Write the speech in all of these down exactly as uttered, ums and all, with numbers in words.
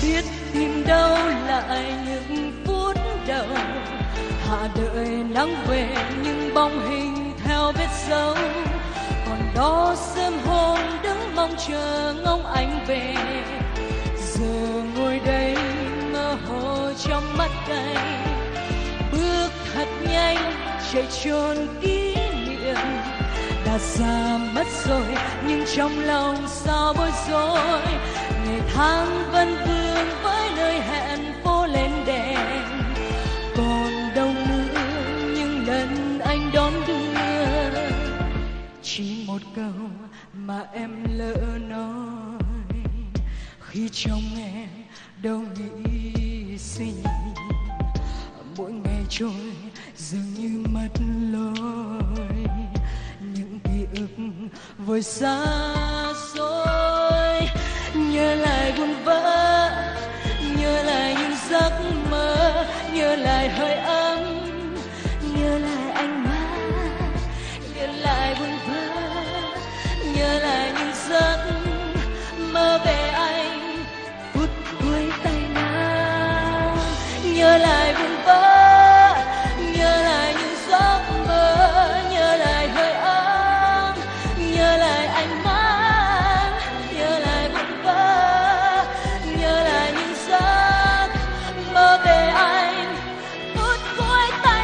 biết tìm đâu lại những phút đầu. Hạ đợi nắng về nhưng bóng hình theo vết dấu. Còn đó sớm hôm đứng mong chờ ngóng anh về. Giờ ngồi đây mơ hồ trong mắt cay, bước thật nhanh chạy trốn kỷ niệm. Đã xa mất rồi nhưng trong lòng sao bối rối. Ngày tháng vẫn vương với nơi hẹn phố lên đèn. Còn đâu nữa những lần anh đón đưa, chỉ một câu mà em lỡ nói khi trong em đâu nghĩ gì. Mỗi ngày trôi dường như mất lối, những ký ức vội xa xôi. Nhớ lại buồn vỡ, nhớ lại những giấc mơ, nhớ lại hơi ấm, nhớ lại ánh mắt, nhớ lại buồn vỡ, nhớ lại những giấc mơ về anh phút cuối tay nào. Nhớ lại buồn vỡ, nhớ lại những giấc mơ, nhớ lại hơi ấm, nhớ lại ánh mắt, nhớ lại buồn vỡ, nhớ lại những giấc mơ về anh phút cuối tay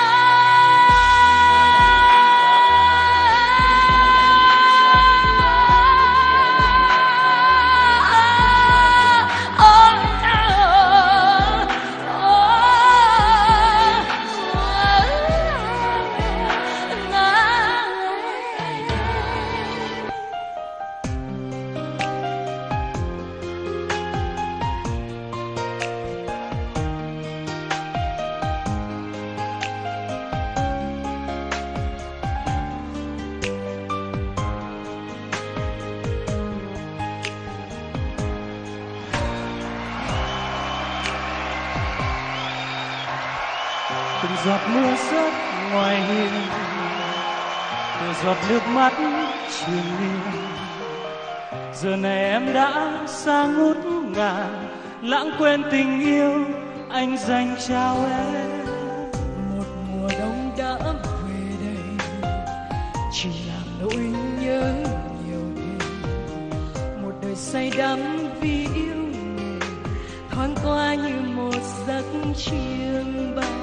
từng giọt mưa rớt ngoài hiên, từng giọt nước mắt triền miên. Giờ này em đã xa ngút ngàn, lãng quên tình yêu anh dành trao em. Một mùa đông đã về đây, chỉ làm nỗi nhớ nhiều thêm. Một đời say đắm vì yêu người, thoáng qua như một giấc chiêm bao.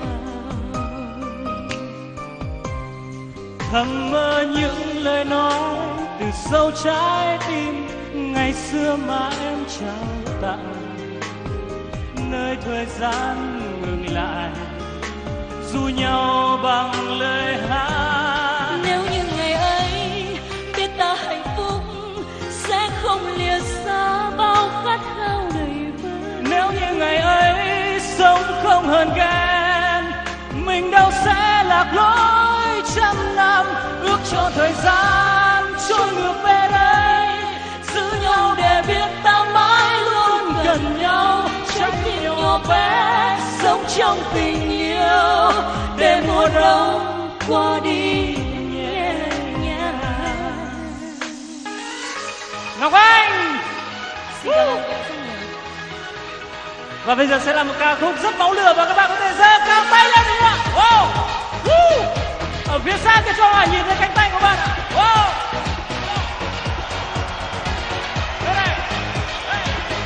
Thầm mơ những lời nói từ sâu trái tim ngày xưa mà em trao tặng. Nơi thời gian ngừng lại, ru nhau bằng lời hát. Nếu như ngày ấy biết ta hạnh phúc, sẽ không lìa xa bao khát khao đầy vơi. Nếu như ngày ấy sống không hờn ghen, mình đâu sẽ lạc lối trăm năm. Ước cho thời gian trôi ngược về đây, giữ nhau để biết ta mãi luôn gần nhau. Trái tim nhỏ bé sống trong tình yêu, để mùa đông qua đi nhẹ nhàng. Ngọc Anh. Xin cảm ơn em rất nhiều. Và bây giờ sẽ là một ca khúc rất máu lửa và các bạn có thể giơ cao tay lên đúng không ạ? Wow. Woo. Ở phía xa kia cho họ nhìn thấy cánh tay của bạn ạ. Wow. Đây này. Đây.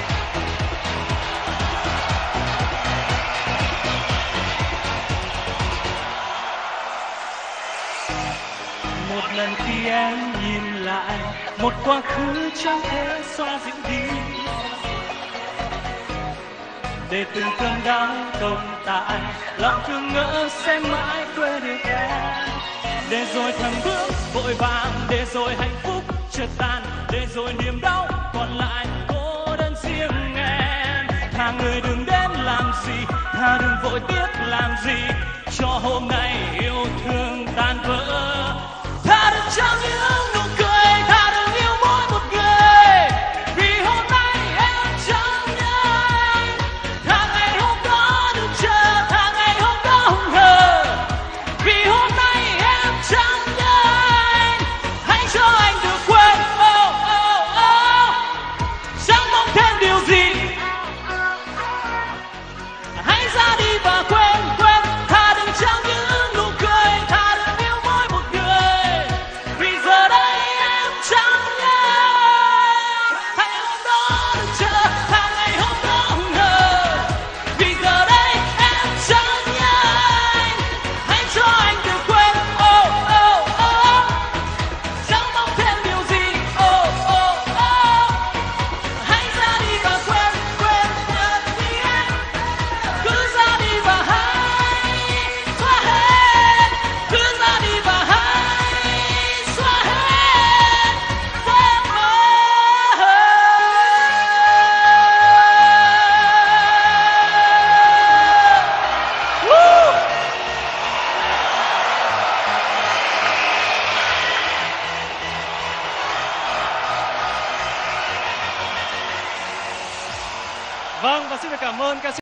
Một lần khi em nhìn lại, một quá khứ chẳng thể xoa dịu đi, để từng cơn đau tồn tại, lòng thương ngỡ sẽ mãi quên được em. Để rồi thầm bước vội vàng, để rồi hạnh phúc chợt tan, để rồi niềm đau còn lại cô đơn riêng em. Thà người đừng đến làm gì, thà đừng vội tiếc làm gì, cho hôm nay yêu thương tan vỡ. Thà đừng trao những nụ cười, thà đừng yêu mỗi một người, vì hôm nay em chẳng nhớ anh. Thà ngày hôm đó đừng chờ, thà ngày hôm đó không ngờ, vì hôm nay em chẳng nhớ anh. Hãy cho anh được quên, oh, oh, oh. Chẳng mong thêm điều gì, Vâng, và xin được cảm ơn ca sĩ